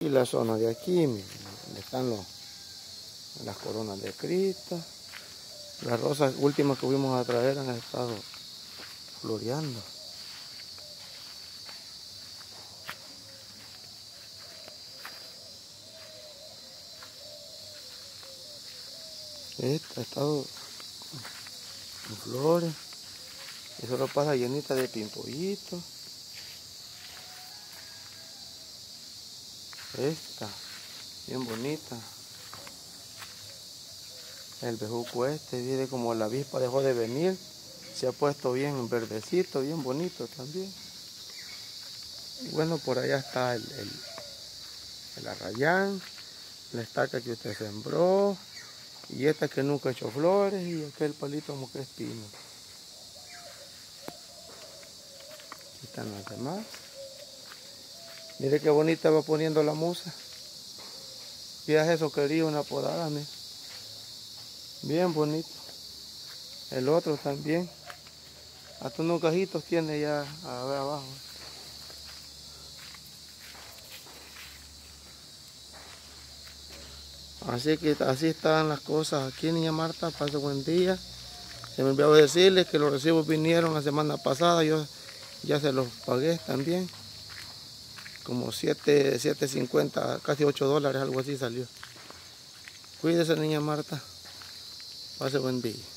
Y la zona de aquí, miren, donde están las coronas de Cristo. Las rosas últimas que fuimos a traer han estado floreando. Esta ha estado en flores. Y solo pasa llenita de pimpollitos. Esta, bien bonita. El bejuco este, viene como la avispa dejó de venir. Se ha puesto bien verdecito, bien bonito también. Y bueno, por allá está el arrayán, la estaca que usted sembró. Y esta que nunca ha hecho flores. Y aquel palito como que es pino. Aquí están las demás. Mire qué bonita va poniendo la musa. Fíjate eso, quería una podada, mire. Bien bonito. El otro también. Hasta unos gajitos tiene ya a ver abajo. Así que así están las cosas aquí, niña Marta. Pase buen día. Se me olvidó decirles que los recibos vinieron la semana pasada. Yo ya se los pagué también. Como 7.50, casi $8, algo así salió. Cuídese, niña Marta. Pase buen día.